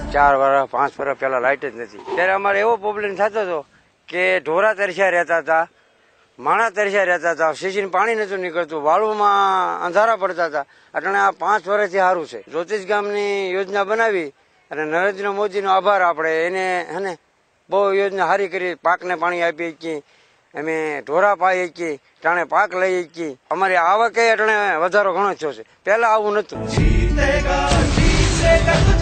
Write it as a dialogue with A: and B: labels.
A: 4 વર્ષ 5 વર્ષ પહેલા લાઇટ જ નથી. ત્યારે અમારે એવો પ્રોબ્લેમ થતો હતો કે ઢોરા તરસ્યા રહેતા હતા, માણા તરસ્યા રહેતા હતા, સીસીને પાણી નતું નીકળતું, વાળુમાં અંધારા પડતા હતા. એટલે આ 5 વર્ષથી સારું છે. જ્યોતિષ ગામની યોજના બનાવી અને નરેન્દ્ર મોદીનો આભાર. આપણે એને હે બહુ યોજના સારી કરી. પાકને પાણી આપી શકીએ, અમે ઢોરા પાઈ શકીએ, ટાણે પાક લઈ શકીએ. અમારી આવકે એટલે વધારો ઘણો થયો છે. પહેલા આવું નતું.